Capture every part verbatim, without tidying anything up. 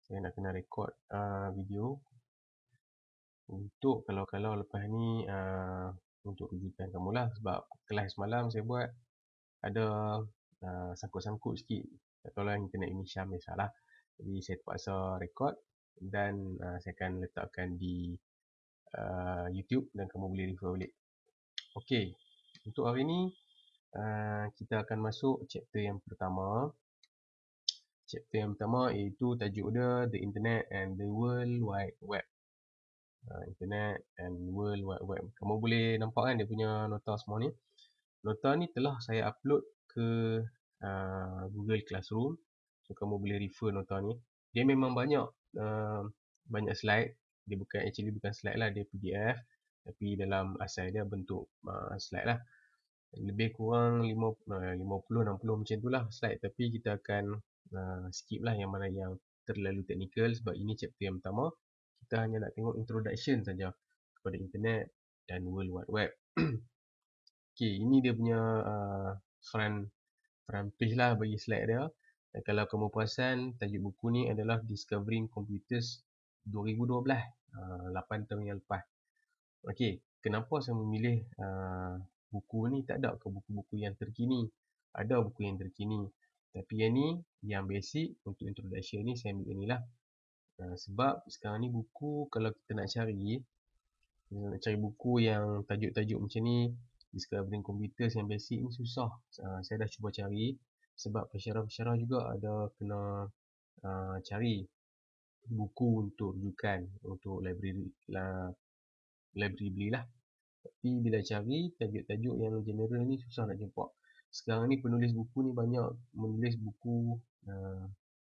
Saya nak kena record uh, video untuk kalau-kalau lepas ni uh, untuk rujukan kamulah, sebab kelas semalam saya buat ada uh, sangkut-sangkut sikit. Tak tahu lah internet ini Syam biasalah. Jadi saya terpaksa record dan uh, saya akan letakkan di uh, YouTube dan kamu boleh refer balik. Okey, untuk hari ni uh, kita akan masuk chapter yang pertama. Chapter yang pertama iaitu tajuk dia The Internet and the World Wide Web. Uh, Internet and World Wide Web. Kamu boleh nampak kan dia punya nota semua ni. Nota ni telah saya upload ke uh, Google Classroom. So kamu boleh refer nota ni. Dia memang banyak uh, banyak slide. Dia bukan actually bukan slide lah, dia P D F. Tapi dalam asal dia bentuk uh, slide lah. Lebih kurang lima puluh enam puluh macam tu lah slide. Tapi kita akan uh, skip lah yang mana yang terlalu technical, sebab ini chapter yang pertama. Kita hanya nak tengok introduction saja kepada internet dan World Wide Web. Okey, ini dia punya uh, front front page lah bagi slide dia. Dan kalau kamu perasan, tajuk buku ni adalah Discovering Computers dua ribu dua belas, uh, lapan tahun yang lepas. Okey, kenapa saya memilih uh, buku ni? Tak ada ke buku-buku yang terkini? Ada buku yang terkini. Tapi yang ni, yang basic untuk introduction ni saya ambil ni lah. Uh, sebab sekarang ni buku kalau kita nak cari, nak cari buku yang tajuk-tajuk macam ni, Discovering Computers yang basic ni susah. Uh, saya dah cuba cari, sebab pensyarah-pensyarah juga ada kena uh, cari buku untuk rujukan, untuk library lah, library belilah. Tapi bila cari tajuk-tajuk yang general ni susah nak jumpa. Sekarang ni penulis buku ni banyak menulis buku uh,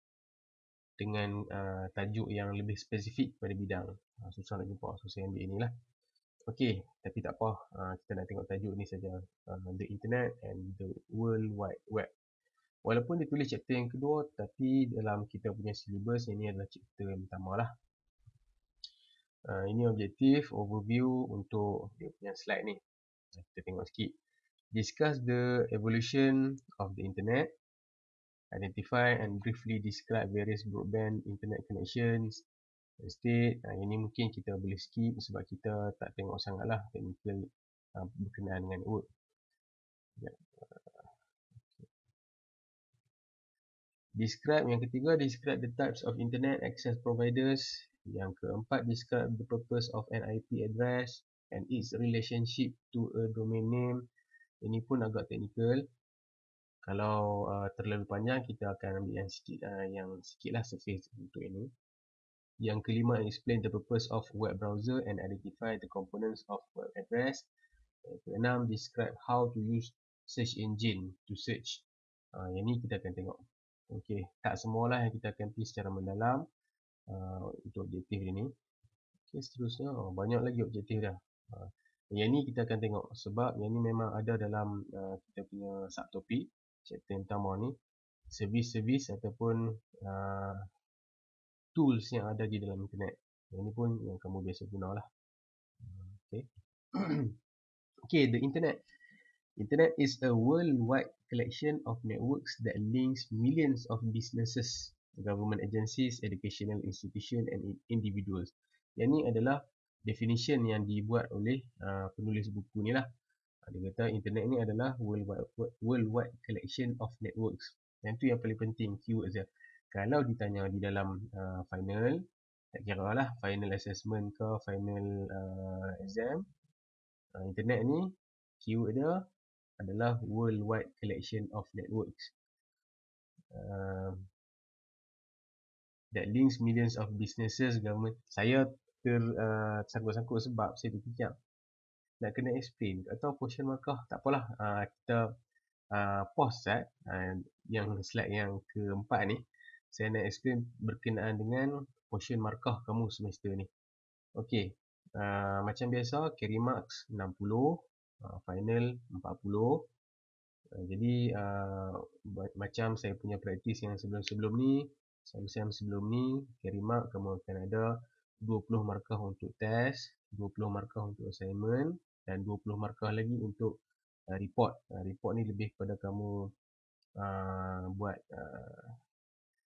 dengan uh, tajuk yang lebih spesifik pada bidang. Uh, susah nak jumpa, so saya ambil inilah. Okey, tapi tak apa, uh, kita nak tengok tajuk ni saja. Uh, the Internet and the World Wide Web. Walaupun dia tulis chapter yang kedua, tapi dalam kita punya syllabus, ini adalah chapter yang pertama lah. Uh, ini objektif, overview untuk dia punya slide ni. Kita tengok sikit. Discuss the evolution of the Internet. Identify and briefly describe various broadband internet connections. Instead, uh, ini mungkin kita boleh skip sebab kita tak tengok sangat lah technical uh, berkenaan dengan network. Ya. Describe, yang ketiga, describe the types of internet access providers. Yang keempat, describe the purpose of an I P address and its relationship to a domain name. Ini pun agak technical. Kalau uh, terlalu panjang, kita akan ambil yang sikit, uh, yang sikit lah surface untuk ini. Yang kelima, explain the purpose of web browser and identify the components of web address. Yang keenam, describe how to use search engine to search. Uh, yang ni kita akan tengok. Okey, tak semualah yang kita akan pergi secara mendalam uh, untuk objektif ini. Okey, seterusnya, oh, banyak lagi objektif dah. Uh, yang ni kita akan tengok sebab yang ni memang ada dalam uh, kita punya subtopik. Chapter yang pertama ni, servis-servis ataupun uh, tools yang ada di dalam internet. Yang ni pun yang kamu biasa guna lah. Okay. Okay, the internet. Internet is a worldwide collection of networks that links millions of businesses, government agencies, educational institutions and individuals. Yang ni adalah definition yang dibuat oleh uh, penulis buku ni lah. Dia kata internet ni adalah worldwide, worldwide collection of networks. Yang tu yang paling penting, keyword dia. Kalau ditanya di dalam uh, final, tak kira lah final assessment ke final uh, exam, uh, internet ni keyword dia adalah worldwide collection of networks uh, that links millions of businesses, government. Saya ter uh, sangkut-sangkut sebab saya terfikir nak kena explain atau question markah, tak apalah, uh, kita uh, pause eh? uh, yang slide yang keempat ni saya nak explain berkenaan dengan question markah kamu semester ni. Okey, uh, macam biasa carry marks enam puluh, uh, final empat puluh. uh, jadi uh, macam saya punya praktis yang sebelum-sebelum ni, sem-sem sebelum ni, carry mark kamu akan ada dua puluh markah untuk test, dua puluh markah untuk assignment dan dua puluh markah lagi untuk uh, report. Uh, report ni lebih kepada kamu uh, buat uh,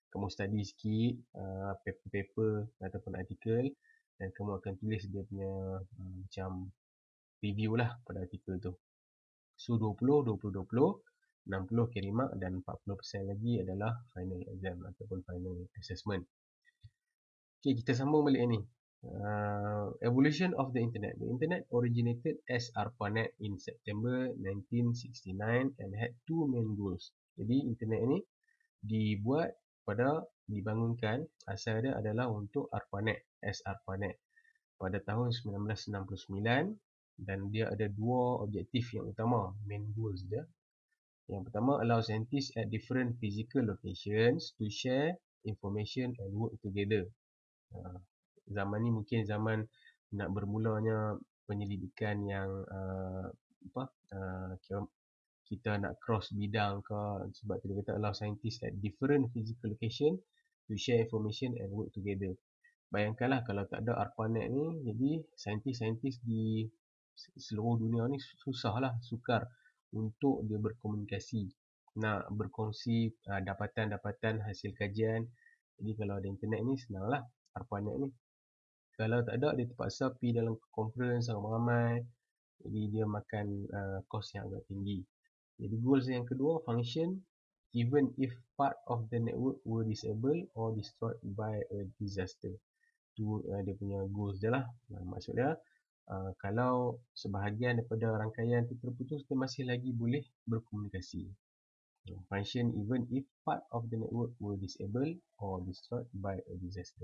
kamu study sikit uh, paper-paper ataupun artikel, dan kamu akan tulis dia punya uh, macam review lah pada artikel tu. So dua puluh, dua puluh, dua puluh, enam puluh carry mark dan empat puluh peratus lagi adalah final exam ataupun final assessment. Okay, kita sambung balik ni. Uh, evolution of the internet. The internet originated as ARPANET in September nineteen sixty-nine and had two main goals. Jadi internet ni dibuat pada dibangunkan, asal dia adalah untuk ARPANET, as ARPANET pada tahun sembilan belas enam puluh sembilan, dan dia ada dua objektif yang utama, main goals dia. Yang pertama, allow scientists at different physical locations to share information and work together. Uh, zaman ni mungkin zaman nak bermulanya penyelidikan yang uh, apa uh, kita nak cross bidang ke, sebab tu dia kata allow scientists at different physical location to share information and work together. Bayangkanlah kalau tak ada ARPANET ni, jadi saintis-saintis di seluruh dunia ni susahlah, sukar untuk dia berkomunikasi, nak berkongsi uh, dapatan-dapatan hasil kajian. Jadi kalau ada internet ni senanglah ARPANET ni. Kalau tak ada, dia terpaksa pergi dalam conference ramai-ramai, jadi dia makan uh, kos yang agak tinggi. Jadi goals yang kedua, function even if part of the network were disabled or destroyed by a disaster. Tu uh, dia punya goals dia lah. Nah, maksud dia uh, kalau sebahagian daripada rangkaian tu terputus, dia masih lagi boleh berkomunikasi. Function even if part of the network were disabled or destroyed by a disaster.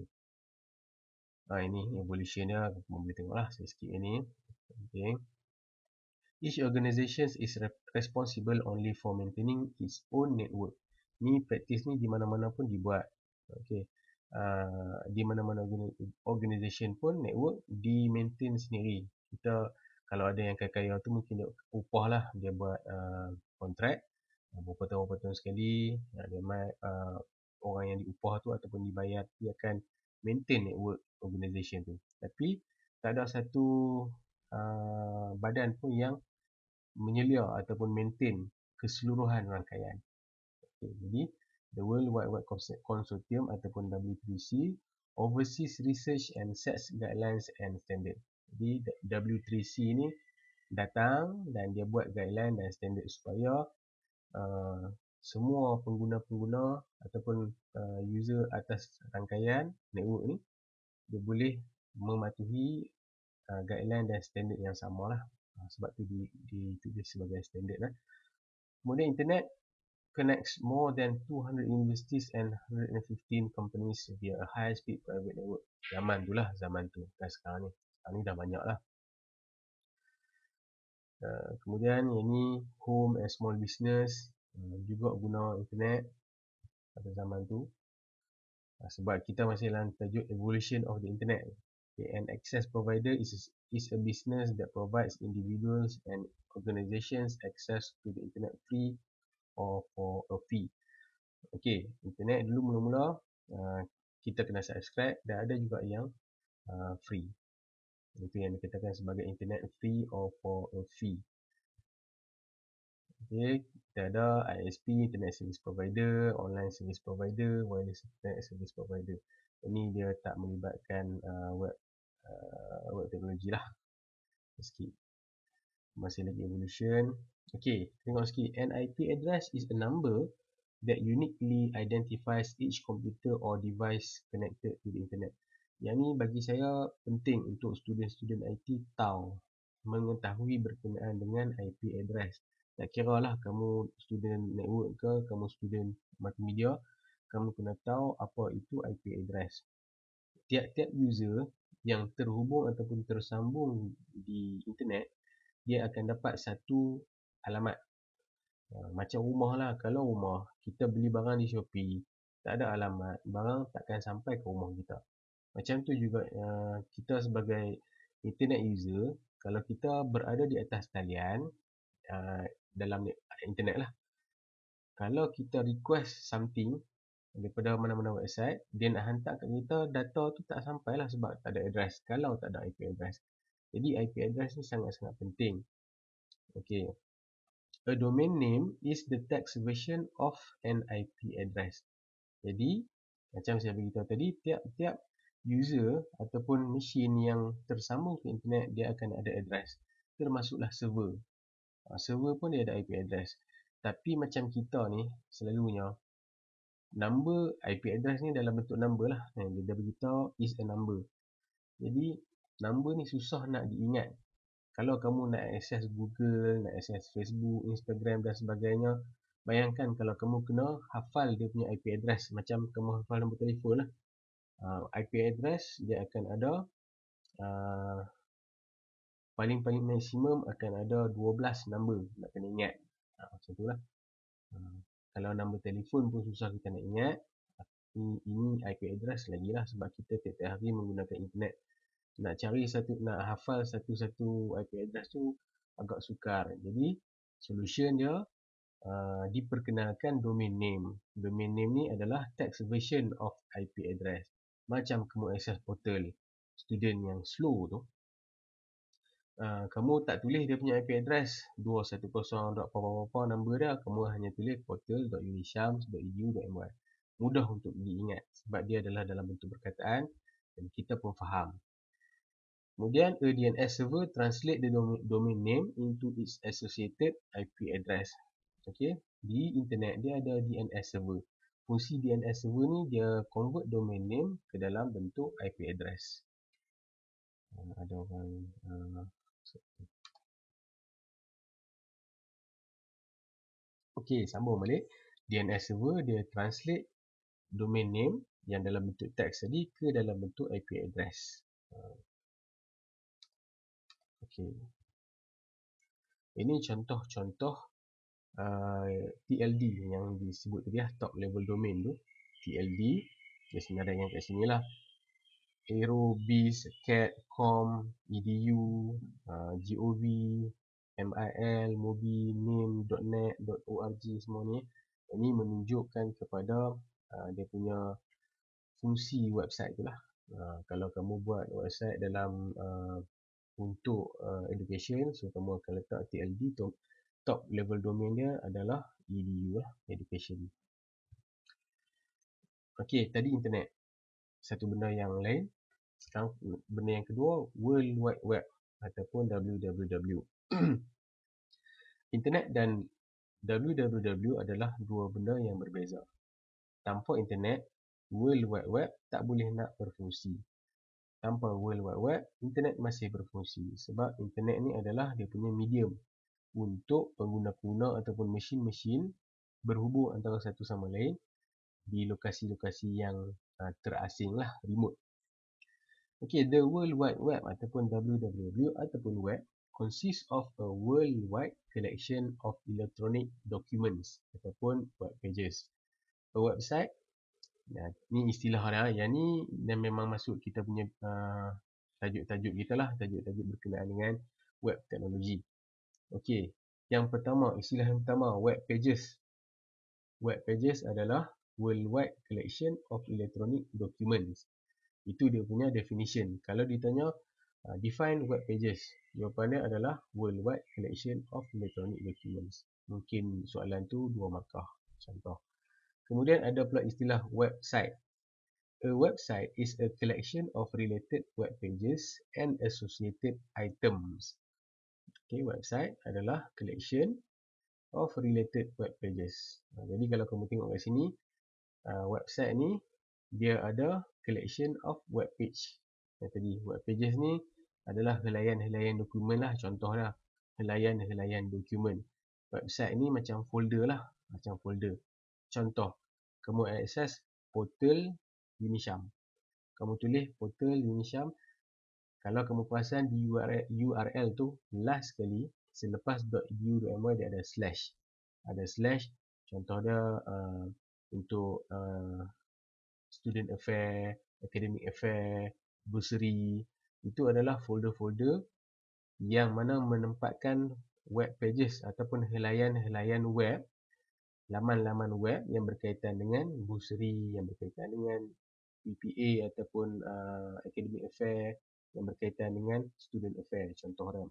Ha, ini evolution dia, kamu boleh tengok lah sikit ini. Okay. Each organization is responsible only for maintaining its own network. Ni praktis ni di mana-mana pun dibuat. Okay. Uh, di mana-mana organisation pun network di maintain sendiri. Kita kalau ada yang kaya-kaya tu mungkin dia upah lah, dia buat uh, kontrak berapa tahun berapa tahun sekali, dia uh, orang yang diupah tu ataupun dibayar dia akan maintain network organisation tu. Tapi tak ada satu uh, badan pun yang menyelia ataupun maintain keseluruhan rangkaian. Okay, jadi the World Wide Web Consortium ataupun W three C oversees research and sets guidelines and standard. Jadi W three C ni datang dan dia buat guideline dan standard supaya uh, semua pengguna-pengguna ataupun uh, user atas rangkaian network ni dia boleh mematuhi uh, guideline dan standard yang sama lah. Uh, sebab tu ditulis sebagai standard lah. Kemudian internet connects more than two hundred universities and one hundred fifteen companies via a high speed private network. Zaman tu lah, zaman tu. Dan sekarang ni, sekarang ni dah banyak lah. Uh, kemudian yang ni home and small business uh, juga guna internet pada zaman tu. Uh, sebab kita masih dalam tajuk evolution of the internet. Okay, an access provider is a, is a business that provides individuals and organizations access to the internet free or for a fee. Okay, internet dulu mula-mula uh, kita kena subscribe, dan ada juga yang uh, free. Itu yang dikatakan sebagai internet free or for a fee. Okay, kita ada I S P, internet service provider, online service provider, wireless internet service provider. Ini dia tak melibatkan uh, web uh, web teknologi lah. Sikit. Masih lagi evolution. Okay, tengok sikit. An I P address is a number that uniquely identifies each computer or device connected to the internet. Yang ni bagi saya penting untuk student-student I T tahu, mengetahui berkenaan dengan I P address. Tak kira lah kamu student network ke, kamu student multimedia, kamu kena tahu apa itu I P address. Tiap-tiap user yang terhubung ataupun tersambung di internet, dia akan dapat satu alamat. Macam rumah lah, kalau rumah kita beli barang di Shopee, tak ada alamat, barang takkan sampai ke rumah kita. Macam tu juga uh, kita sebagai internet user, kalau kita berada di atas talian uh, dalam internet lah, kalau kita request something daripada mana-mana website, dia nak hantar kat kita, data tu tak sampai lah sebab tak ada address, kalau tak ada I P address. Jadi I P address ni sangat-sangat penting. Okay. A domain name is the text version of an I P address. Jadi Macam saya beritahu tadi, tiap-tiap user ataupun mesin yang tersambung ke internet, dia akan ada address. Termasuklah server. Ha, server pun dia ada I P address. Tapi macam kita ni, selalunya, number I P address ni dalam bentuk number lah. Dia beritahu is a number. Jadi, number ni susah nak diingat. Kalau kamu nak akses Google, nak akses Facebook, Instagram dan sebagainya, bayangkan kalau kamu kena hafal dia punya I P address. Macam kamu hafal nombor telefon lah. Uh, I P address dia akan ada uh, paling-paling maksimum akan ada dua belas number nak kena ingat. Uh, macam tu lah. Uh, kalau nombor telefon pun susah kita nak ingat. Ini, ini I P address lagi lah sebab kita tiap-tiap hari menggunakan internet. Nak cari satu, nak hafal satu-satu I P address tu agak sukar. Jadi solution dia uh, diperkenalkan domain name. Domain name ni adalah text version of I P address. Macam kamu akses portal student yang slow tu, uh, kamu tak tulis dia punya I P address dua satu kosong dot apa-apa number dia, kamu hanya tulis portal dot unishams dot e d u dot m y. Mudah untuk diingat sebab dia adalah dalam bentuk perkataan dan kita pun faham. Kemudian a D N S server translate the domain name into its associated I P address. Okey, di internet dia ada D N S server. Fungsi D N S server ni dia convert domain name ke dalam bentuk I P address. Uh, ada orang uh, Okey, sambung balik. D N S server dia translate domain name yang dalam bentuk teks tadi ke dalam bentuk I P address. Uh, Okey. Ini contoh-contoh uh, T L D yang disebut tadi lah, top level domain tu. T L D, dia sebenarnya yang kat sini lah. Aero, Biz, Cat, Com, E D U, uh, Gov, M I L, Mobi, Nim, .net, .org semua ni. Ini menunjukkan kepada uh, dia punya fungsi website tu lah. Uh, kalau kamu buat website dalam uh, untuk uh, education, so kamu akan letak T L D, top, top level domain dia adalah E D U lah, education. Okey, tadi internet. Satu benda yang lain. Sekarang benda yang kedua, World Wide Web ataupun W W W. Internet dan W W W adalah dua benda yang berbeza. Tanpa internet, World Wide Web tak boleh nak berfungsi. Tanpa World Wide Web, internet masih berfungsi. Sebab internet ni adalah dia punya medium untuk pengguna-pengguna ataupun mesin-mesin berhubung antara satu sama lain di lokasi-lokasi yang uh, terasing lah, remote. Okay, the World Wide Web ataupun W W W ataupun web consists of a worldwide collection of electronic documents ataupun web pages. A website, nah, ni istilah dia, yang ni dan memang masuk kita punya uh, tajuk-tajuk kita lah, tajuk-tajuk berkenaan dengan web teknologi. Okey, yang pertama, istilah yang pertama, web pages. Web pages adalah worldwide collection of electronic documents. Itu dia punya definition. Kalau ditanya uh, define web pages, jawapannya adalah worldwide collection of electronic documents. Mungkin soalan tu dua markah, contoh. Kemudian ada pula istilah website. A website is a collection of related web pages and associated items. Okay, website adalah collection of related web pages. Uh, jadi kalau kamu tengok kat sini, uh, website ni dia ada collection of web page. Yang tadi web pages ni adalah helaian-helaian dokumen lah, contoh lah helaian-helaian dokumen. Website ni macam folder lah, macam folder. Contoh, kamu akses portal Unisham. Kamu tulis portal Unisham. Kalau kamu perasan di U R L, U R L tu last sekali selepas .edu.my dia ada slash. Ada slash, contoh dia uh, untuk uh, student affair, academic affair, bursary. Itu adalah folder-folder yang mana menempatkan web pages ataupun helaian-helaian web, laman-laman web yang berkaitan dengan bursary, yang berkaitan dengan P P A ataupun uh, academic affair, yang berkaitan dengan student affair, contoh dia.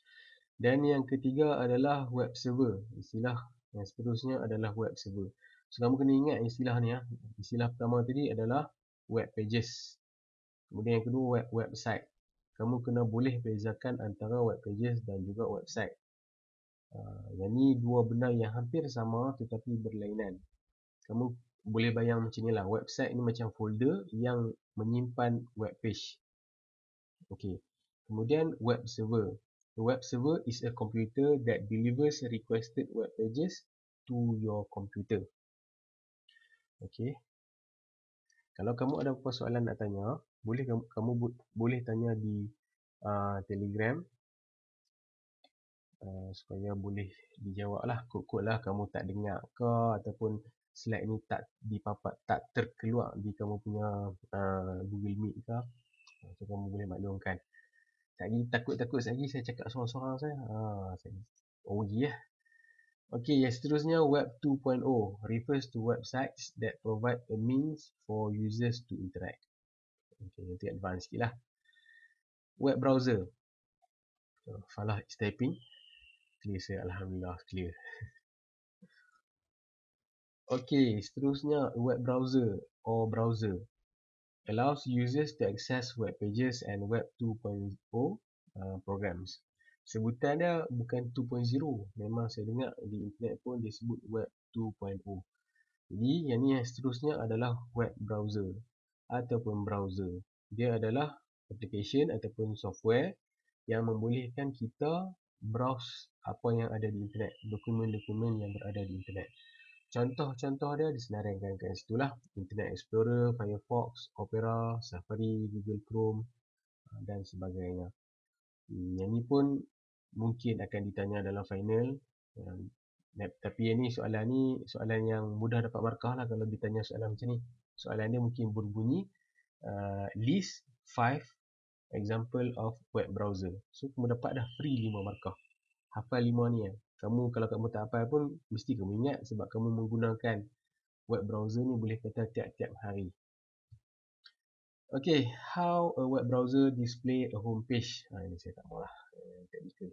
Dan yang ketiga adalah web server. Istilah yang seterusnya adalah web server. So kamu kena ingat istilah ni ya. Istilah pertama tadi adalah web pages. Kemudian yang kedua web website. Kamu kena boleh bezakan antara web pages dan juga website. Uh, yang ni dua benda yang hampir sama tetapi berlainan. Kamu boleh bayang macam ni lah. Website ni macam folder yang menyimpan web page. Okey. Kemudian web server. The web server is a computer that delivers requested web pages to your computer. Okey. Kalau kamu ada apa soalan nak tanya, boleh kamu, kamu boleh tanya di uh, Telegram uh, supaya boleh dijawab lah. Kod-kod lah kamu tak dengar ke ataupun slide ni tak dipapat, tak terkeluar di kamu punya uh, Google Meet ke. So kamu boleh maklumkan. Lagi takut-takut lagi saya cakap sorang-sorang saya. Ha, saya oh ya. Okey, yang seterusnya web two point oh refers to websites that provide a means for users to interact. Okey, nanti advance sikit lah. Web browser. So, Falah is typing. Clear saya, alhamdulillah clear. Okey, seterusnya web browser or browser allows users to access web pages and web two point oh uh, programs. Sebutan dia bukan two point oh. Memang saya dengar di internet pun dia sebut web two point oh. Jadi yang ni yang seterusnya adalah web browser ataupun browser. Dia adalah application ataupun software yang membolehkan kita browse apa yang ada di internet, dokumen-dokumen yang berada di internet. Contoh-contoh dia disenaraikan kat situ lah. Internet Explorer, Firefox, Opera, Safari, Google Chrome dan sebagainya. Yang ni pun mungkin akan ditanya dalam final. Tapi yang ni soalan ni soalan yang mudah dapat markah lah kalau ditanya soalan macam ni. Soalan dia mungkin berbunyi uh, list five example of web browser. So kamu dapat dah free lima markah. Hafal lima ni ya. Kamu kalau kamu tak hafal pun mesti kamu ingat sebab kamu menggunakan web browser ni boleh kata tiap-tiap hari. Okay, how a web browser display a home page. Ha, ini saya tak mahu lah. Technical.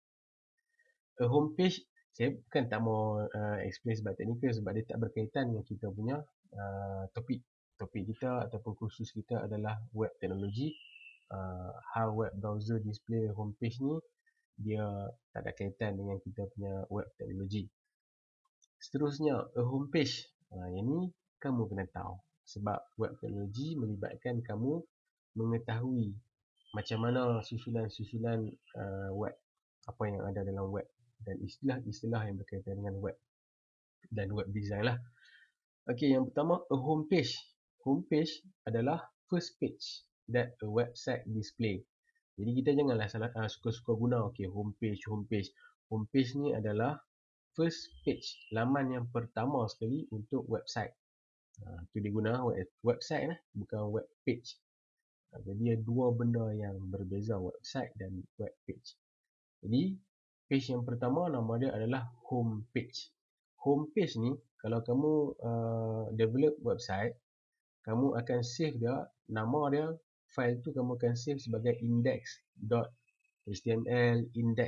A home page, saya bukan tak mahu uh, explain sebab technical sebab dia tak berkaitan dengan kita punya uh, topik. Topik kita ataupun kursus kita adalah web teknologi. Uh, how web browser display a home page ni, dia tak ada kaitan dengan kita punya web teknologi. Seterusnya, a home page. Uh, yang ni kamu kena tahu. Sebab web teknologi melibatkan kamu mengetahui macam mana susulan-susulan uh, web, apa yang ada dalam web dan istilah-istilah yang berkaitan dengan web dan web design lah. Okey, yang pertama a home page. Home page adalah first page that a website display. Jadi kita janganlah salah uh, suka-suka guna okey home page, home page. Home page ni adalah first page, laman yang pertama sekali untuk website. Uh, itu dia guna web, website lah, bukan web page. Uh, jadi ada dua benda yang berbeza, website dan web page. Jadi page yang pertama nama dia adalah home page. Home page ni kalau kamu uh, develop website, kamu akan save dia, nama dia, file tu kamu akan save sebagai index.html,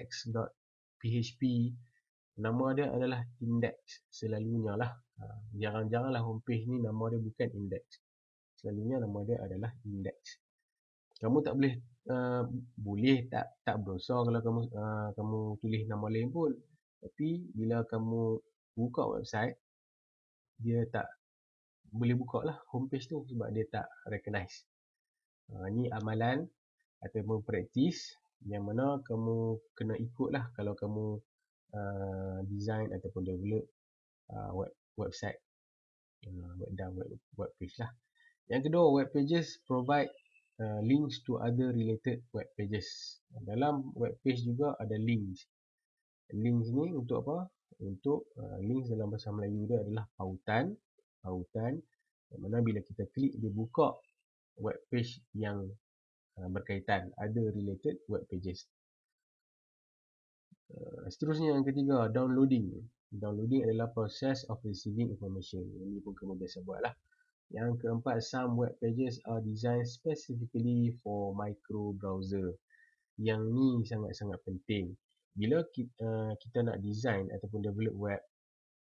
index.php. Nama dia adalah index selalunya lah. Jarang-jaranglah homepage ni nama dia bukan index. Selalunya nama dia adalah index. Kamu tak boleh uh, boleh tak tak berdosa kalau kamu uh, kamu tulis nama lain pun. Tapi bila kamu buka website, dia tak boleh buka lah homepage tu sebab dia tak recognize. Uh, ni amalan ataupun praktis yang mana kamu kena ikut lah kalau kamu Uh, design ataupun develop uh, web website uh, web dan web, web page lah. Yang kedua, web pages provide uh, links to other related web pages. Dalam web page juga ada links. Links ni untuk apa? Untuk uh, links dalam bahasa Melayu dia adalah pautan. Pautan yang mana bila kita klik dia buka web page yang uh, berkaitan, other related web pages. Uh, seterusnya yang ketiga, downloading. Downloading adalah proses of receiving information. Ini pun kamu biasa buat lah. Yang keempat, some web pages are designed specifically for micro browser. Yang ni sangat-sangat penting. Bila kita, uh, kita nak design ataupun develop web,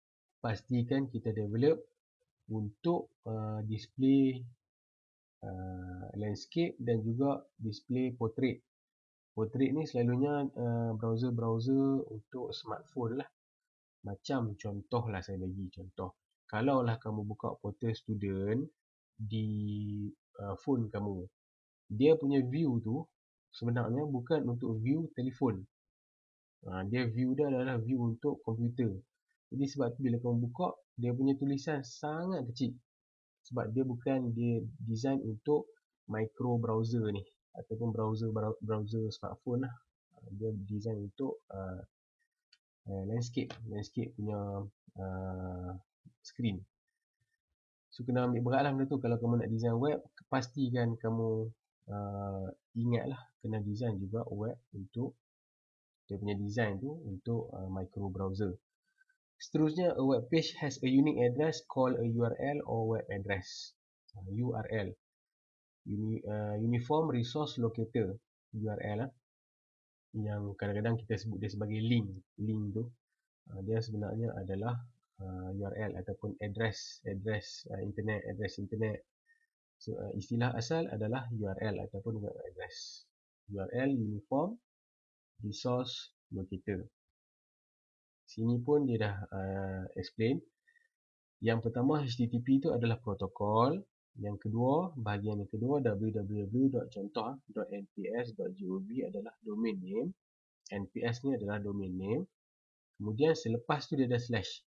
pastikan kita develop untuk uh, display uh, landscape dan juga display portrait. Portrait ni selalunya uh, browser-browser untuk smartphone lah. Macam contoh lah, saya bagi contoh. Kalau lah kamu buka portal student di uh, phone kamu, dia punya view tu sebenarnya bukan untuk view telefon. Uh, dia view dia adalah view untuk komputer. Jadi sebab tu bila kamu buka, dia punya tulisan sangat kecil. Sebab dia bukan dia design untuk micro browser ni, ataupun browser browser smartphone lah. Dia design untuk uh, uh, landscape, landscape punya uh, screen. So kena ambil berat lah benda tu. Kalau kamu nak design web, pastikan kamu uh, ingat lah, kena design juga web untuk dia punya design tu untuk uh, micro browser. Seterusnya, a web page has a unique address called a U R L or web address. Uh, U R L, Uni, uh, Uniform Resource Locator, U R L lah. Yang kadang-kadang kita sebut dia sebagai link. Link tu uh, dia sebenarnya adalah uh, U R L ataupun address, address uh, internet, address internet. So uh, istilah asal adalah U R L ataupun web address. U R L, Uniform Resource Locator. Sini pun dia dah uh, explain. Yang pertama, H T T P itu adalah protokol. Yang kedua, bahagian yang kedua, w w w dot contoh dot n p s dot gov adalah domain name. N P S ni adalah domain name. Kemudian selepas tu dia ada slash.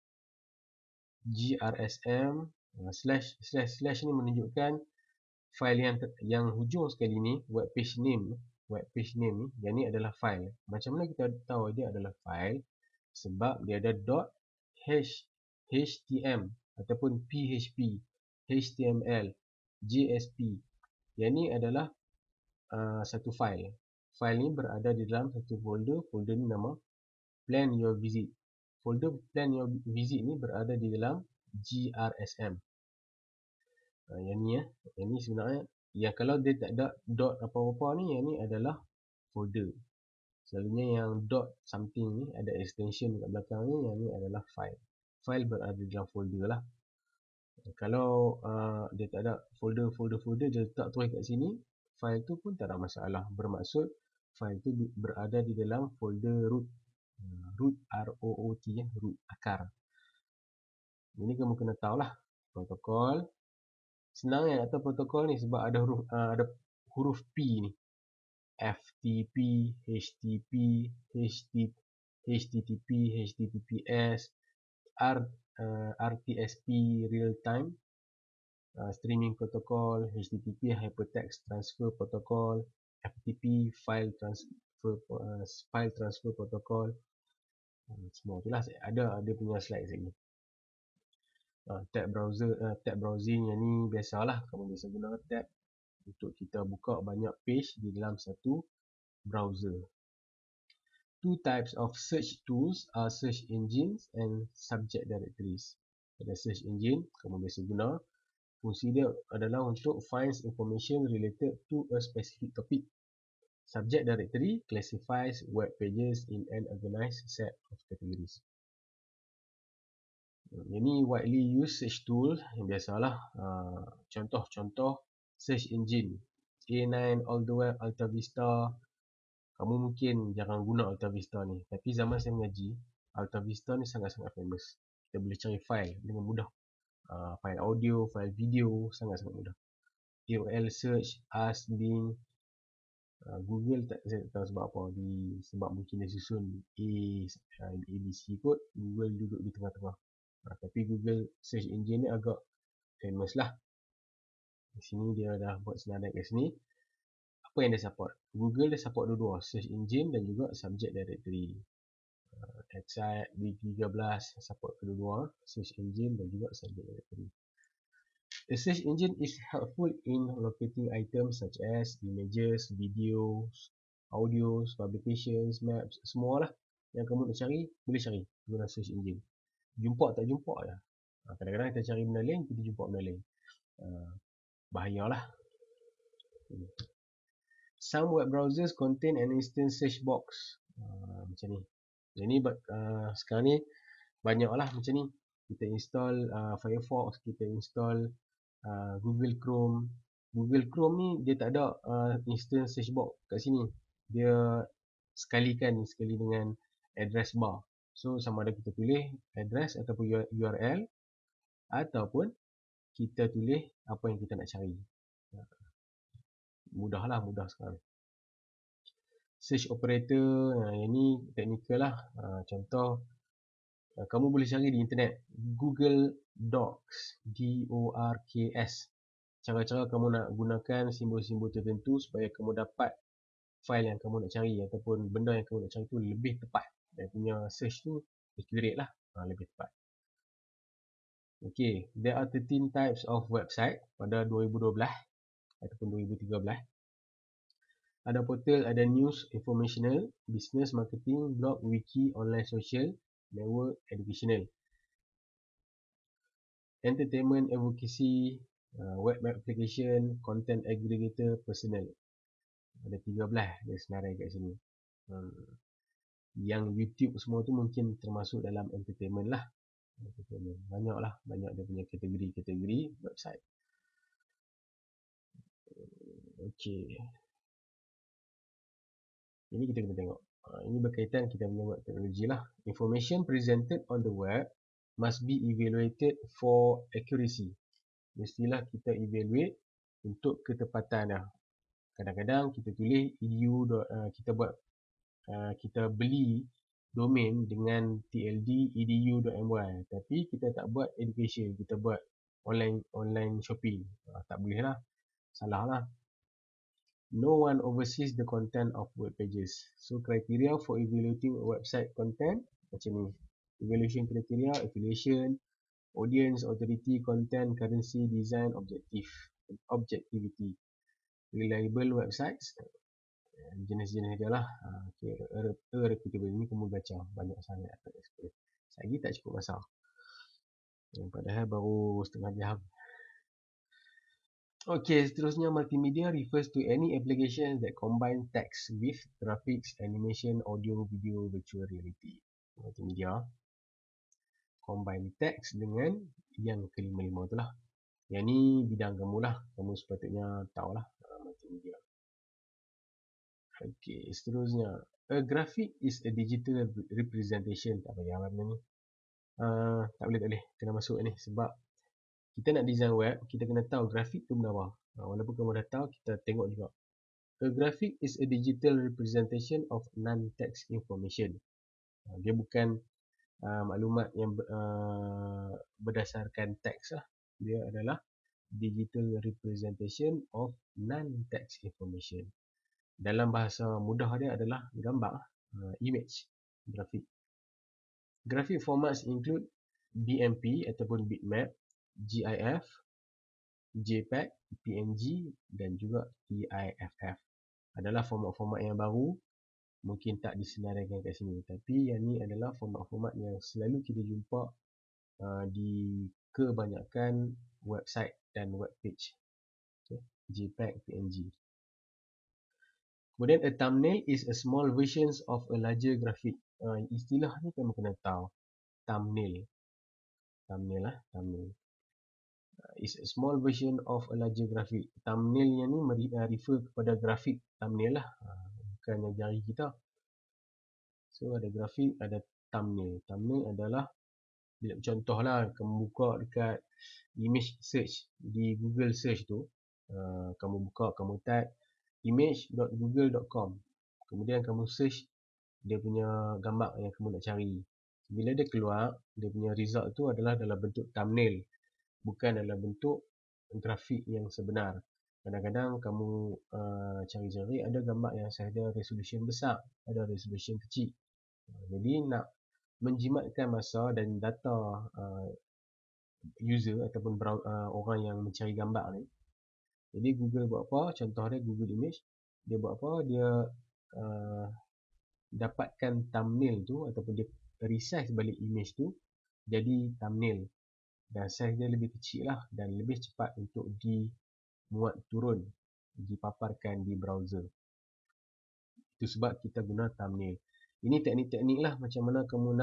G-R-S-M slash slash slash ni menunjukkan file yang yang hujung sekali ni, web page name. Web page name ni, yang ni adalah file. Macam mana kita tahu dia adalah file? Sebab dia ada dot h htm ataupun php, html, jsp. Yang ni adalah uh, satu file. File ni berada di dalam satu folder. Folder ni nama Plan Your Visit. Folder Plan Your Visit ni berada di dalam G R S M. Uh, yang ni ya, yang ni sebenarnya, ya kalau dia tak ada dot apa-apa ni, yang ni adalah folder. Selalunya yang dot something ni ada extension kat belakang ni, yang ni adalah file. File berada dalam folder lah. Kalau uh, dia tak ada folder-folder-folder, dia letak terus kat sini, file tu pun tak ada masalah. Bermaksud file tu berada di dalam folder root. Root, R O O T, root, akar. Ini kamu kena tahulah protokol. Senang yang kata protokol ni sebab ada huruf uh, ada huruf P ni. F T P, H T P, H T T P, H T T P S, R, uh, R T S P, real time uh, streaming protocol, H T T P, hypertext transfer protocol, F T P, file transfer uh, file transfer protocol. Uh, semua itulah ada ada punya slide lagi. Uh, tab browser, uh, tab browsing yang ni biasalah, kamu biasa guna tab untuk kita buka banyak page di dalam satu browser. Two types of search tools are search engines and subject directories. Pada search engine, kamu biasa guna, fungsi dia adalah untuk finds information related to a specific topic. Subject directory classifies web pages in an organized set of categories. Ini widely used search tool yang biasalah. Uh, contoh-contoh search engine A nine, All the Web, Alta Vista. Kamu mungkin jarang guna Alta Vista ni, tapi zaman saya mengaji, Alta Vista ni sangat-sangat famous. Kita boleh cari file dengan mudah. Uh, file audio, file video, sangat-sangat mudah. A O L search, Ask, Bing, uh, Google tak, saya tak tahu sebab apa. Di, sebab mungkin dia susun A, A B C kot, Google duduk di tengah-tengah. Uh, tapi Google search engine ni agak famous lah. Di sini dia dah buat senada kat sini. Apa yang dia support? Google dia support dua-dua, search engine dan juga subject directory. Uh, Excite, B tiga belas support kedua-dua, search engine dan juga subject directory. A search engine is helpful in locating items such as images, videos, audios, publications, maps, semua lah yang kamu nak cari, boleh cari guna search engine. Jumpa tak jumpa je. Uh, kadang-kadang kita cari benda lain, kita jumpa benda lain. Uh, bahayalah. Hmm. Some web browsers contain an instant search box. Uh, macam ni. Jadi uh, sekarang ni banyaklah macam ni. kita install uh, Firefox, kita install uh, Google Chrome. Google Chrome ni dia tak ada uh, instant search box kat sini. Dia sekalikan sekali dengan address bar. So sama ada kita tulis address ataupun U R L ataupun kita tulis apa yang kita nak cari. Mudah lah, mudah sekali. Search operator, nah, yang ni teknikal lah. Uh, contoh, uh, kamu boleh cari di internet Google Docs, D O R K S. Cara-cara kamu nak gunakan simbol-simbol tertentu supaya kamu dapat file yang kamu nak cari ataupun benda yang kamu nak cari tu lebih tepat. Dan punya search tu accurate lah, uh, lebih tepat. Okay, there are thirteen types of website pada dua ribu dua belas ataupun dua ribu tiga belas. Ada portal, ada news, informational, business, marketing, blog, wiki, online social, network, educational. Entertainment, advocacy, uh, web application, content aggregator, personal. Ada tiga belas dia senarai kat sini. Hmm. Yang YouTube semua tu mungkin termasuk dalam entertainment lah. Entertainment. Banyak lah, banyak dia punya kategori-kategori website. Okay. Ini kita kena tengok. Ini berkaitan kita punya web teknologi lah. Information presented on the web must be evaluated for accuracy. Mestilah kita evaluate untuk ketepatan dah. Kadang-kadang kita tulis edu, kita buat, kita beli domain dengan tld edu.my, tapi kita tak buat education, kita buat online online shopping. Tak boleh lah. Salah lah. No one oversees the content of web pages. So criteria for evaluating a website content macam ni. Evaluation criteria, affiliation, audience, authority, content, currency, design, objective, objectivity. Reliable websites, jenis-jenis dia lah. Okay, reputable ni kamu baca banyak sangat. Lagi tak cukup masa. Padahal baru setengah jam. Okay, seterusnya multimedia refers to any application that combine text with graphics, animation, audio, video, virtual reality. Multimedia combine text dengan yang kelima-lima tu lah. Yang ni bidang kamu lah. Kamu sepatutnya tahulah uh, multimedia. Okay, seterusnya. A graphic is a digital representation. Tak payah lah benda ni. Uh, tak boleh, tak boleh. Kena masuk ni. Sebab kita nak design web, kita kena tahu grafik tu benda apa. Walaupun kamu dah tahu, kita tengok juga. A graphic is a digital representation of non-text information. Dia bukan uh, maklumat yang uh, berdasarkan teks lah. Dia adalah digital representation of non-text information. Dalam bahasa mudah dia adalah gambar, uh, image, grafik. Graphic formats include B M P ataupun bitmap, GIF, JPEG, P N G dan juga E I F F. Adalah format-format yang baru, mungkin tak disenaraikan kat sini, tapi yang ni adalah format-format yang selalu kita jumpa uh, di kebanyakan website dan web page. Okay. JPEG, P N G. Kemudian a thumbnail is a small version of a larger graphic. Uh, istilah ni kamu kena tahu. Thumbnail. Thumbnail lah, thumbnail. Is a small version of a larger graphic. Thumbnail yang ni refer kepada grafik thumbnail lah, bukan jari kita. So ada grafik, ada thumbnail. Thumbnail adalah, bila contoh lah, kamu buka dekat image search di Google search tu, uh, kamu buka, kamu type image dot google dot com, kemudian kamu search dia punya gambar yang kamu nak cari. Bila dia keluar, dia punya result tu adalah dalam bentuk thumbnail, bukan dalam bentuk grafik yang sebenar. Kadang-kadang kamu uh, cari-cari ada gambar yang saya ada resolution besar, ada resolution kecil. Jadi nak menjimatkan masa dan data uh, user ataupun uh, orang yang mencari gambar ni. Jadi Google buat apa? Contoh dia Google Image, dia buat apa? Dia uh, dapatkan thumbnail tu ataupun dia resize balik image tu jadi thumbnail. Dan size dia lebih kecil lah dan lebih cepat untuk dimuat turun, dipaparkan di browser. Itu sebab kita guna thumbnail. Ini teknik-teknik lah macam mana kamu nak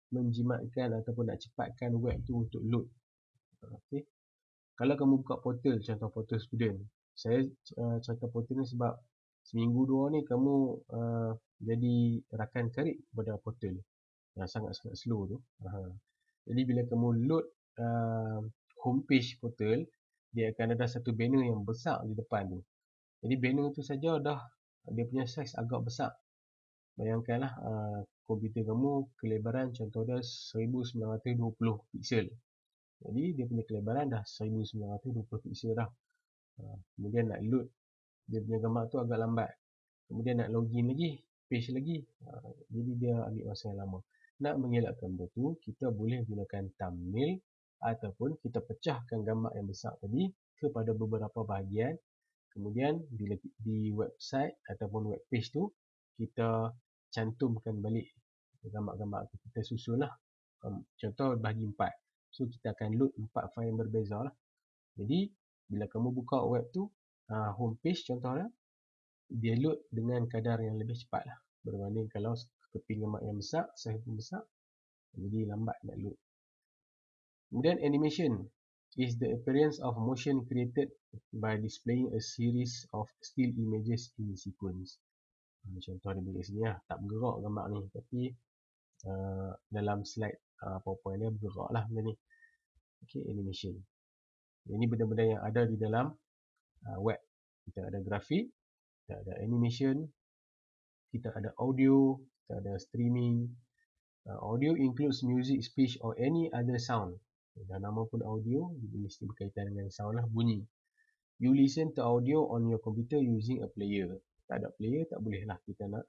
menjimatkan ataupun nak cepatkan web tu untuk load. Okey. Kalau kamu buka portal, contoh portal student, saya uh, contoh portal ni sebab seminggu dua ni kamu uh, jadi rakan karib kepada portal yang sangat-sangat slow tu. Uh, jadi bila kamu load uh, homepage portal, dia akan ada satu banner yang besar di depan tu. Jadi banner tu saja dah dia punya saiz agak besar. Bayangkanlah uh, komputer kamu kelebaran contoh dia seribu sembilan ratus dua puluh piksel. Jadi dia punya kelebaran dah seribu sembilan ratus dua puluh piksel dah. Uh, kemudian nak load dia punya gambar tu agak lambat. Kemudian nak login lagi, page lagi. Uh, jadi dia ambil masa yang lama. Nak mengelakkan benda tu, kita boleh gunakan thumbnail ataupun kita pecahkan gambar yang besar tadi kepada beberapa bahagian. Kemudian bila di website ataupun web page tu, kita cantumkan balik gambar-gambar tu, kita susun lah. Um, contoh bahagi empat. So kita akan load empat file yang berbeza lah. Jadi bila kamu buka web tu, uh, homepage contohnya, dia load dengan kadar yang lebih cepat lah. Berbanding kalau keping gambar yang besar, saiz pun besar, jadi lambat nak load. Kemudian animation is the appearance of motion created by displaying a series of still images in sequence. Uh, contoh dia bagi sini lah, tak bergerak gambar ni, tapi uh, dalam slide uh, PowerPoint dia bergerak lah benda ni. Okay, animation. Ini benda-benda yang ada di dalam uh, web. Kita ada grafik, kita ada animation, kita ada audio, kita ada streaming. Uh, audio includes music, speech or any other sound. Dah nama pun audio, jadi mesti berkaitan dengan sound lah, bunyi. You listen to audio on your computer using a player. Tak ada player, tak boleh lah kita nak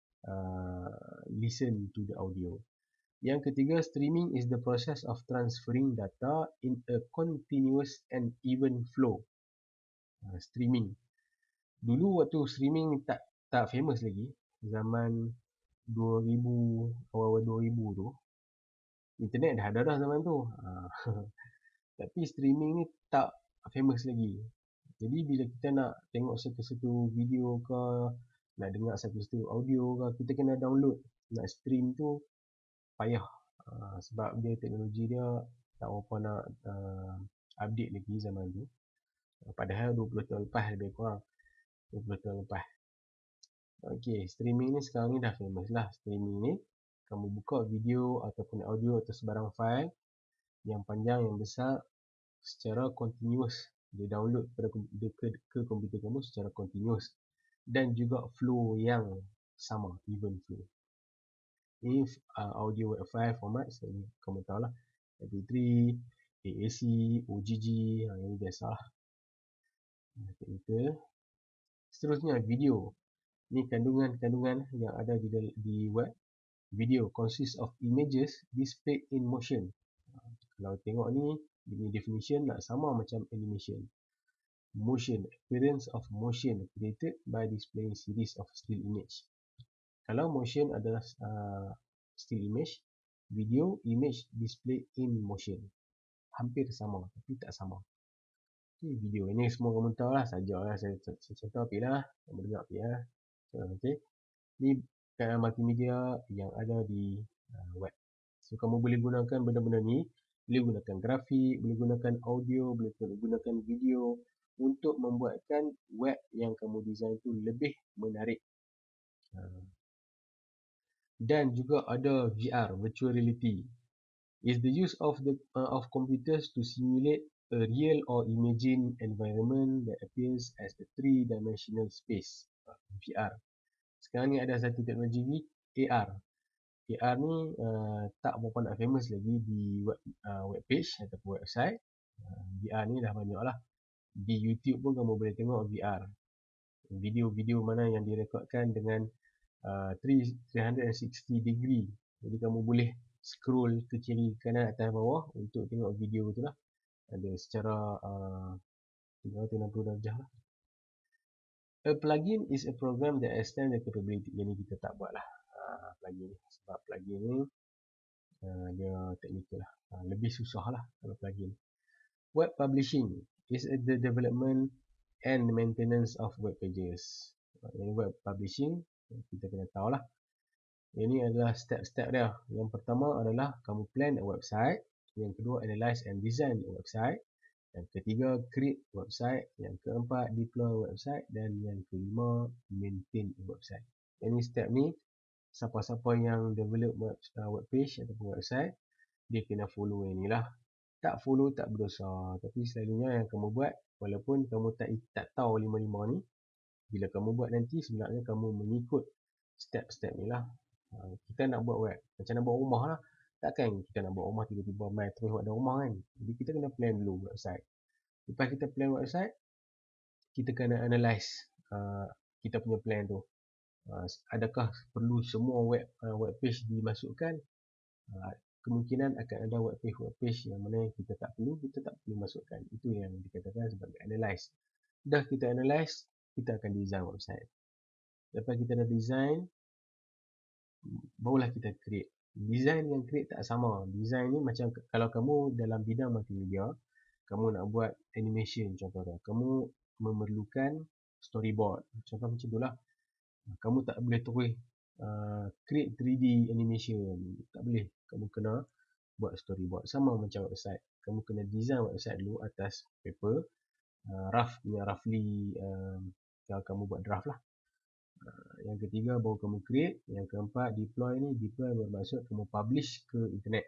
uh, listen to the audio. Yang ketiga, streaming is the process of transferring data in a continuous and even flow. Uh, streaming. Dulu waktu streaming tak tak famous lagi, zaman dua ribu, awal-awal dua ribu tu, internet dah ada dah zaman tu. Uh, tapi streaming ni tak famous lagi. Jadi bila kita nak tengok satu-satu video ke, nak dengar satu-satu audio ke, kita kena download. Nak stream tu payah. Uh, sebab dia teknologi dia tak berapa nak uh, update lagi zaman tu. Uh, padahal dua puluh tahun lepas lebih kurang. dua puluh tahun lepas. Okay, streaming ni sekarang ni dah famous lah. Streaming ni, kamu buka video ataupun audio atau sebarang file yang panjang, yang besar, secara continuous. Dia download pada ke, ke komputer kamu secara continuous. Dan juga flow yang sama, even flow. Ini uh, audio web file format, so, kamu tahu lah, M P three, A A C, O G G, yang ini biasa lah. Seterusnya, video. Ini kandungan-kandungan yang ada di, di web. Video consists of images displayed in motion. Uh, kalau tengok ni, ini definition nak sama macam animation. Motion, appearance of motion created by displaying series of still image. Kalau motion adalah uh, still image, video image display in motion. Hampir sama, tapi tak sama. Okay, video ini semua kamu tahu lah, sajalah saya contoh api lah, kamu dengar api lah. Okay, ini kan multimedia yang ada di uh, web. So kamu boleh gunakan benda-benda ni, boleh gunakan grafik, boleh gunakan audio, boleh gunakan video untuk membuatkan web yang kamu design tu lebih menarik. Uh, Dan juga ada V R, virtual reality. Is the use of the uh, of computers to simulate a real or imagined environment that appears as a three-dimensional space. Uh, V R. Sekarang ni ada satu teknologi ni, A R. A R ni uh, tak berapa nak famous lagi di web, uh, web page ataupun website. Uh, V R ni dah banyak lah. Di YouTube pun kamu boleh tengok V R. Video-video mana yang direkodkan dengan Uh, three sixty degree. Jadi kamu boleh scroll ke kiri, kanan, atas, bawah untuk tengok video tu lah. Ada secara uh, tiga ratus enam puluh darjah lah. A plugin is a program that extends the capability. Yang ni kita tak buat lah uh, plugin ni. Sebab plugin ni uh, dia technical lah. Uh, lebih susah lah kalau plugin. Web publishing is the development and maintenance of web pages. Uh, web publishing kita kena tahu lah. Ini adalah step-step dia. Yang pertama adalah kamu plan a website. Yang kedua, analyze and design a website. Yang ketiga, create website. Yang keempat, deploy website. Dan yang kelima, maintain website. Ini step ni, siapa-siapa yang develop web, uh, web page ataupun website, dia kena follow yang ni lah. Tak follow tak berdosa. Tapi selalunya yang kamu buat, walaupun kamu tak tak tahu lima-lima ni, bila kamu buat nanti sebenarnya kamu mengikut step-step ni lah. Uh, kita nak buat web, macam nak buat rumah lah. Takkan kita nak buat rumah tiba-tiba main terus buat rumah kan. Jadi kita kena plan dulu website. Lepas kita plan website, kita kena analyze uh, kita punya plan tu. Uh, adakah perlu semua web uh, web page dimasukkan? Uh, kemungkinan akan ada web page web page yang mana yang kita tak perlu, kita tak perlu masukkan. Itu yang dikatakan sebagai analyze. Dah kita analyze, kita akan design website. Lepas kita dah design, barulah kita create. Design dengan create tak sama. Design ni macam kalau kamu dalam bidang multimedia, kamu nak buat animation contohnya, kamu memerlukan storyboard. Contoh macam itulah. Kamu tak boleh terus uh, create three D animation. Tak boleh. Kamu kena buat storyboard. Sama macam website. Kamu kena design website dulu atas paper. Uh, rough, roughly uh, kalau kamu buat draft lah. Yang ketiga baru kamu create. Yang keempat deploy ni. Deploy bermaksud kamu publish ke internet.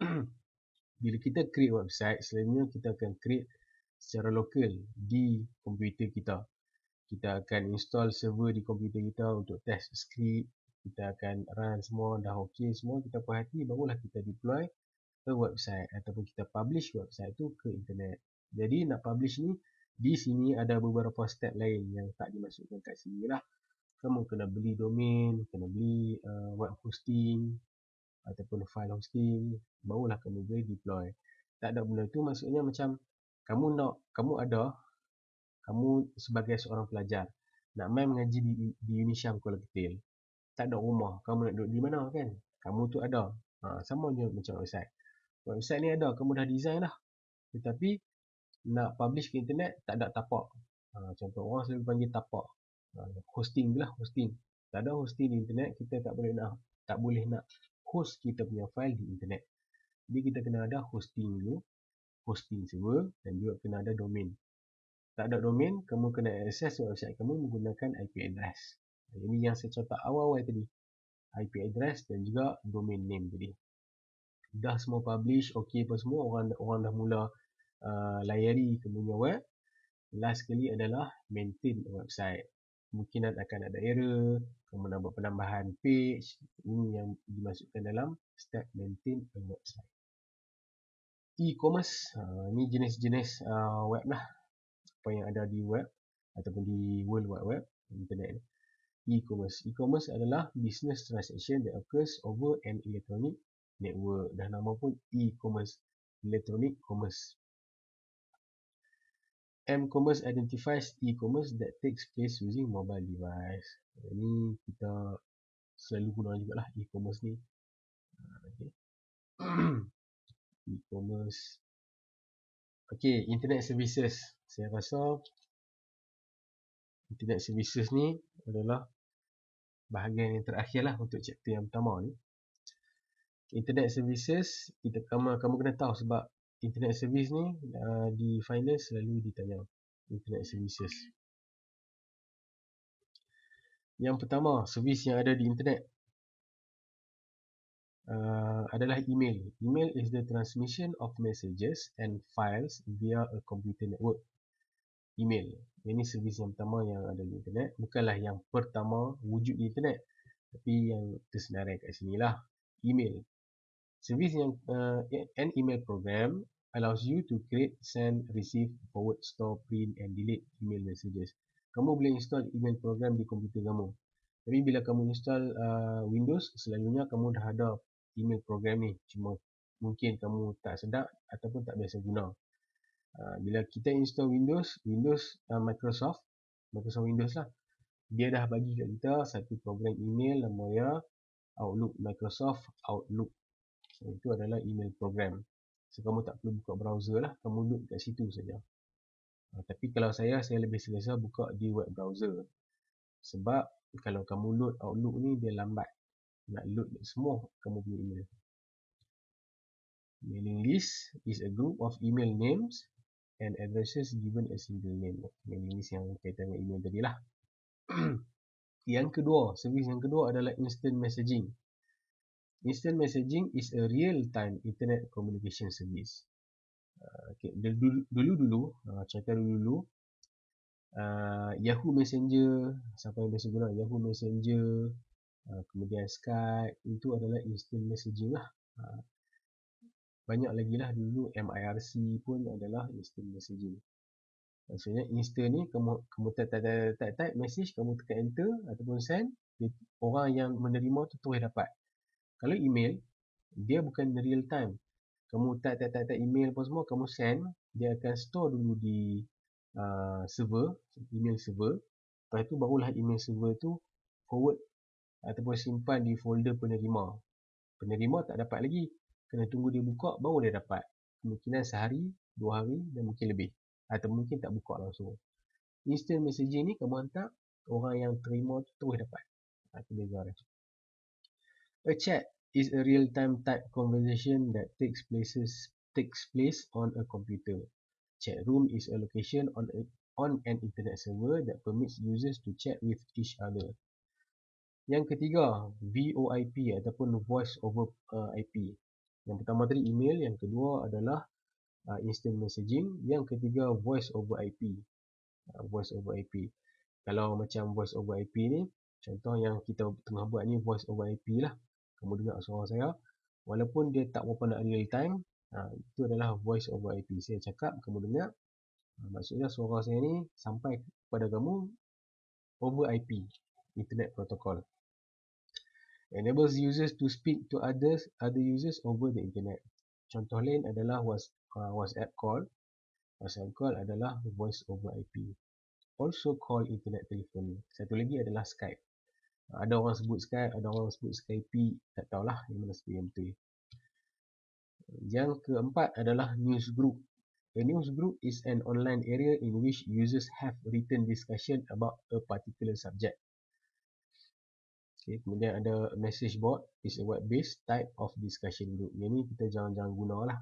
Bila kita create website, selalunya kita akan create secara lokal di komputer kita. Kita akan install server di komputer kita untuk test script. Kita akan run semua, dah ok semua, kita puas hati, barulah kita deploy ke website ataupun kita publish website tu ke internet. Jadi nak publish ni, di sini ada beberapa step lain yang tak dimasukkan kat sini lah. Kamu kena beli domain, kena beli uh, web hosting ataupun file hosting, barulah kamu boleh deploy. Tak ada benda tu maksudnya macam kamu nak, kamu ada, kamu sebagai seorang pelajar nak main mengaji di, di Unisham Kuala Ketil, tak ada rumah, kamu nak duduk di mana kan? Kamu tu ada. Ha, sama je macam website. Website ni ada, kamu dah design dah. Tetapi nak publish ke internet tak ada tapak. Ha, contoh orang selalu panggil tapak. Ha, hosting lah, hosting. Tak ada hosting di internet, kita tak boleh nak tak boleh nak host kita punya file di internet. Jadi kita kena ada hosting dulu, hosting server, dan juga kena ada domain. Tak ada domain, kamu kena access website kamu menggunakan I P address. Ini yang saya contoh awal-awal tadi. I P address dan juga domain name tadi. Dah semua publish, ok apa semua, orang orang dah mula uh, layari kemunya web. Last sekali adalah maintain website. Kemungkinan akan ada error, kamu nak buat penambahan page. Ini yang dimasukkan dalam step maintain a website. E-commerce, uh, ini jenis-jenis uh, web lah. Apa yang ada di web ataupun di World Wide Web, internet ni. E-commerce. E-commerce adalah business transaction that occurs over an electronic network. Dah nama pun e-commerce, electronic commerce. M-commerce identifies e-commerce that takes place using mobile device. Ini kita selalu guna juga lah e-commerce ni. Okay. E-commerce. Okay, internet services. Saya rasa internet services ni adalah bahagian yang terakhir lah untuk chapter yang pertama ni. Internet services, kita kamu, kamu kena tahu sebab internet service ni uh, di finance selalu ditanya internet services. Yang pertama, servis yang ada di internet uh, adalah email. Email is the transmission of messages and files via a computer network. Email, ini servis yang pertama yang ada di internet. Bukanlah yang pertama wujud di internet, tapi yang tersenarai kat sini lah. Email. Servis yang uh, an email program allows you to create, send, receive, forward, store, print and delete email messages. Kamu boleh install email program di komputer kamu. Tapi bila kamu install uh, Windows, selalunya kamu dah ada email program ni. Cuma mungkin kamu tak sedar ataupun tak biasa guna. Uh, bila kita install Windows, Windows uh, Microsoft, Microsoft Windows lah, dia dah bagi kat kita satu program email namanya Outlook, Microsoft Outlook. So, itu adalah email program. So, kamu tak perlu buka browser lah, kamu load kat situ saja. Uh, tapi kalau saya, saya lebih selesa buka di web browser. Sebab kalau kamu load Outlook ni dia lambat. nak load semua kamu punya email. Mailing list is a group of email names and addresses given a single name. Mailing list yang kaitan dengan email tadi lah. Yang kedua, servis yang kedua adalah instant messaging. Instant messaging is a real-time internet communication service. Okay, dulu-dulu, cerita dulu-dulu, uh, Yahoo Messenger, siapa yang biasa guna Yahoo Messenger, uh, kemudian Skype, itu adalah instant messaging lah. Uh, banyak lagi lah dulu, M I R C pun adalah instant messaging. Maksudnya instant ni, kamu kamu type type type, type, type message, kamu tekan enter ataupun send, orang yang menerima tu terus dapat. Kalau email, dia bukan real time. Kamu type type type, type email apa semua, kamu send, dia akan store dulu di uh, server, email server. Lepas tu barulah email server tu forward ataupun simpan di folder penerima. Penerima tak dapat lagi, kena tunggu dia buka baru dia dapat. Kemungkinan sehari, dua hari dan mungkin lebih. Atau mungkin tak buka langsung. Instant messaging ni kamu hantar, orang yang terima tu terus dapat. Itu beza dia. A chat is a real-time type conversation that takes places takes place on a computer. Chat room is a location on a, on an internet server that permits users to chat with each other. Yang ketiga, V O I P ataupun voice over uh, I P. Yang pertama tadi email, yang kedua adalah uh, instant messaging, yang ketiga voice over I P. Uh, voice over I P. Kalau macam voice over I P ni, contoh yang kita tengah buat ni voice over I P lah. Kamu dengar suara saya, walaupun dia tak berapa nak real time, uh, itu adalah voice over I P. Saya cakap, kamu dengar, uh, maksudnya suara saya ni sampai kepada kamu over I P, Internet Protocol. Enables users to speak to others, other users over the internet. Contoh lain adalah was, uh, WhatsApp call. WhatsApp call adalah voice over I P. Also called internet telephony. Satu lagi adalah Skype. Ada orang sebut Skype, ada orang sebut Skype, tak tahulah yang mana sebut yang betul. Yang keempat adalah news group. A news group is an online area in which users have written discussion about a particular subject. Okay, kemudian ada message board is a web-based type of discussion group. Yang ni kita jangan-jangan guna lah.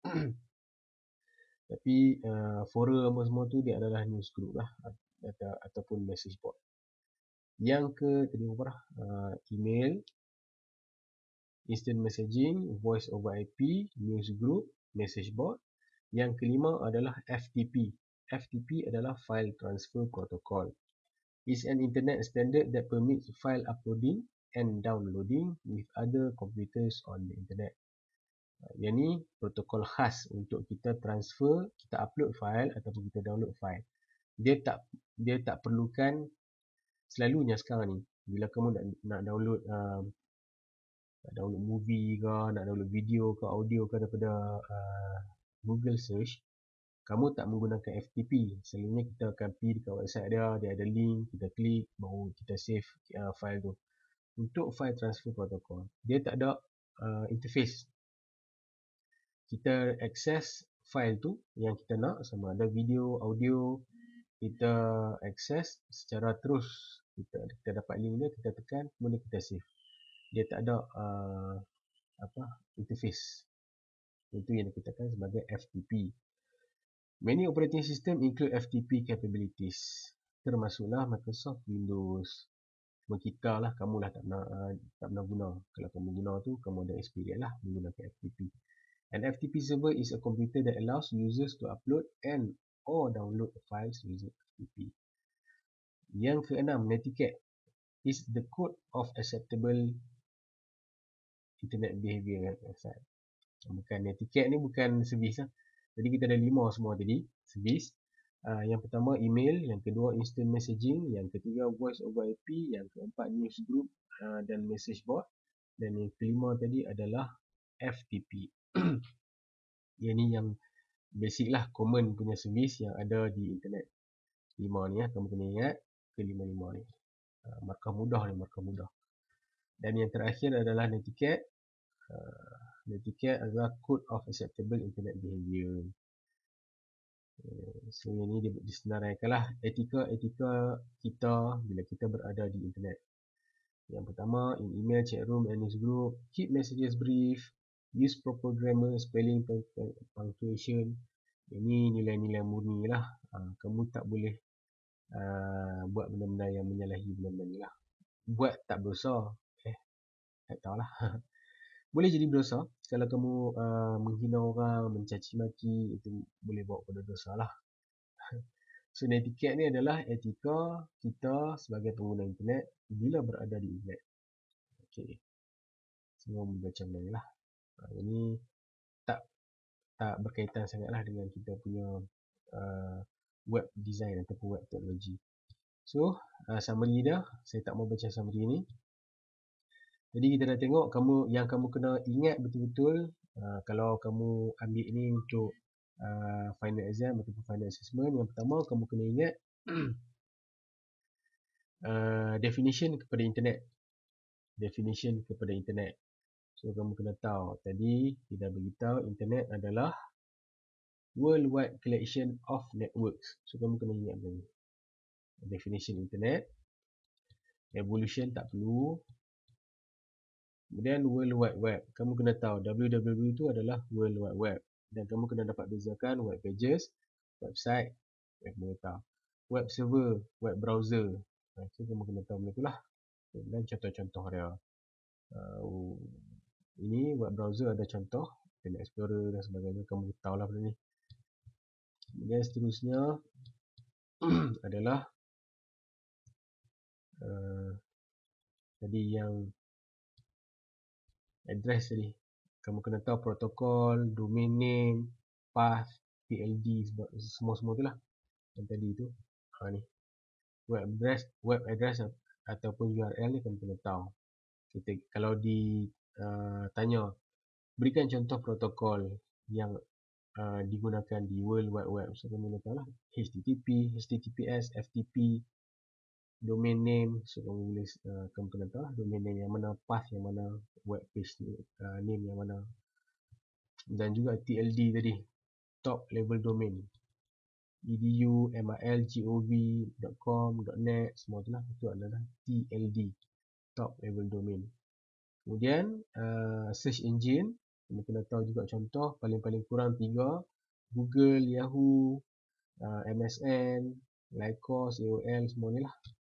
Tapi uh, forum apa semua tu dia adalah news group lah atau, ataupun message board. Yang ke tadi apa dah? Uh, email, instant messaging, voice over I P, news group, message board. Yang kelima adalah F T P. F T P adalah File Transfer Protocol. It's an internet standard that permits file uploading and downloading with other computers on the internet. Yang ni protokol khas untuk kita transfer, kita upload file ataupun kita download file. Dia tak dia tak perlukan selalunya sekarang ni bila kamu nak nak download uh, nak download movie ke, nak download video ke, audio ke daripada uh, Google search, kamu tak menggunakan F T P. Selalunya kita akan pergi dekat website dia, dia ada link, kita klik, baru kita save uh, file tu. Untuk file transfer protocol, dia tak ada uh, interface. Kita access file tu yang kita nak, sama ada video, audio, kita access secara terus. Kita, kita dapat link dia, kita tekan, kemudian kita save. Dia tak ada uh, apa interface. Itu yang dikatakan sebagai F T P. Many operating system include F T P capabilities. Termasuklah Microsoft Windows. Cuma kita lah, kamu lah tak pernah, uh, tak pernah guna. Kalau kamu guna tu, kamu ada experience lah menggunakan F T P. An F T P server is a computer that allows users to upload and or download files using F T P. Yang keenam, netiquette is the code of acceptable internet behavior. Bukan netiquette ni bukan servis lah. Jadi kita ada lima semua tadi servis. Uh, yang pertama email, yang kedua instant messaging, yang ketiga voice over I P, yang keempat news group uh, dan message board, dan yang kelima tadi adalah F T P. Yang ni yang basic lah, common punya servis yang ada di internet. Lima ni ya, kamu kena ingat kelima-lima ni. Uh, markah mudah ni, markah mudah. Dan yang terakhir adalah netiquette. Uh, netiquette adalah code of acceptable internet behavior. So yang ni dia disenaraikanlah etika-etika kita bila kita berada di internet. Yang pertama, in email, chat room, and newsgroup, keep messages brief, use proper grammar, spelling, punctuation. Ini nilai-nilai murni lah. Ha, kamu tak boleh uh, buat benda-benda yang menyalahi benda-benda ni lah. Buat tak berdosa. Eh, tak tahulah. Boleh jadi berdosa kalau kamu uh, menghina orang, mencaci maki, itu boleh bawa pada dosa lah. So, netiquette ni adalah etika kita sebagai pengguna internet bila berada di internet. Okey. Semua macam ni lah. Ha, ini tak tak berkaitan sangatlah dengan kita punya uh, web design ataupun web teknologi. So, uh, summary dia, saya tak mau baca summary ni. Jadi kita dah tengok kamu yang kamu kena ingat betul-betul uh, kalau kamu ambil ni untuk uh, final exam ataupun final assessment. Yang pertama kamu kena ingat uh, definition kepada internet. Definition kepada internet. So kamu kena tahu tadi kita beritahu internet adalah worldwide collection of networks. So kamu kena ingat benda ni. Definition internet. Evolution tak perlu. Kemudian World Wide Web. Kamu kena tahu W W W itu adalah World Wide Web. Dan kamu kena dapat bezakan web pages, website, kamu tahu. Web server, web browser. So kamu kena tahu benda itulah. Dan contoh-contoh dia. Uh, ini web browser ada contoh. Internet Explorer dan sebagainya. Kamu tahulah benda ni. Kemudian seterusnya adalah uh, tadi yang address tadi. Kamu kena tahu protokol, domain name, path, T L D, semua-semua tu lah. Yang tadi tu. Ha ni. Web address, web address ataupun U R L ni kamu kena tahu. Kita kalau di uh, tanya berikan contoh protokol yang uh, digunakan di World Wide Web. So kamu kena tahu lah. H T T P, H T T P S, F T P, domain name. So kamu boleh uh, kamu kena tahu lah domain name yang mana, path yang mana, web page uh, name yang mana. Dan juga T L D tadi, top level domain, edu, mil, gov, .com, .net, semua tu lah. Itu adalah T L D, top level domain. Kemudian uh, search engine, kita kena tahu juga contoh paling-paling kurang tiga, Google, Yahoo, uh, M S N, Lycos, A O L, semua ni lah.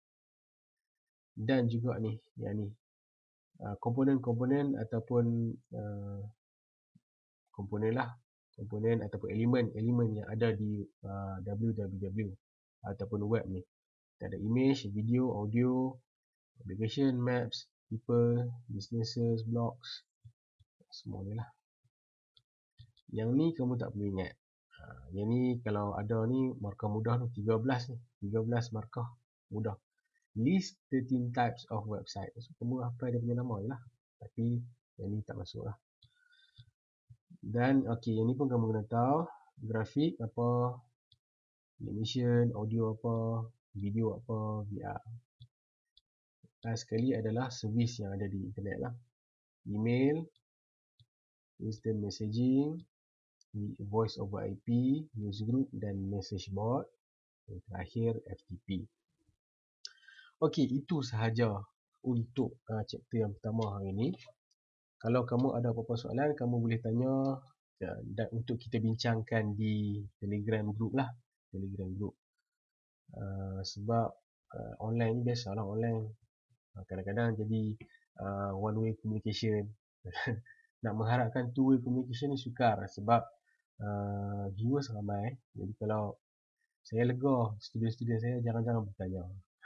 Dan juga ni, yang ni, uh, komponen-komponen ataupun uh, komponen lah, komponen ataupun elemen-elemen yang ada di uh, W W W ataupun web ni. Kita ada image, video, audio, application, maps, people, businesses, blogs, semua ni lah. Yang ni kamu tak perlu ingat. Uh, yang ni kalau ada ni markah mudah tu tiga belas ni, tiga belas markah mudah. List thirteen types of website. So kamu hafal dia punya nama je lah. Tapi yang ni tak masuk lah. Dan okey, yang ni pun kamu kena tahu grafik apa, animation, audio apa, video apa, V R. Last sekali adalah servis yang ada di internet lah. Email, instant messaging, voice over I P, newsgroup dan message board. Yang terakhir F T P. Okey, itu sahaja untuk uh, chapter yang pertama hari ini. Kalau kamu ada apa-apa soalan, kamu boleh tanya dan, dan untuk kita bincangkan di Telegram group lah. Telegram group. Uh, sebab uh, online ni biasalah online. Uh, kadang-kadang jadi uh, one way communication. Nak mengharapkan two way communication ni sukar sebab uh, viewers ramai. Jadi kalau saya lega, student-student saya jangan-jangan bertanya.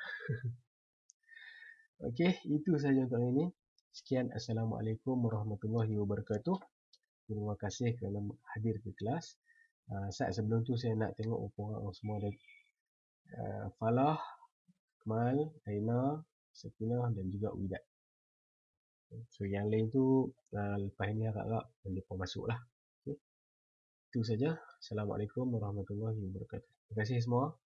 Okey, itu sahaja untuk hari ini. Sekian, Assalamualaikum warahmatullahi wabarakatuh. Terima kasih kerana hadir ke kelas. Uh, saat sebelum tu saya nak tengok orang semua ada uh, Falah, Kamal, Aina, Sakinah dan juga Widat. So yang lain tu uh, lepas ini harap-harap mereka masuk lah. Okay. Itu saja. Assalamualaikum warahmatullahi wabarakatuh. Terima kasih semua.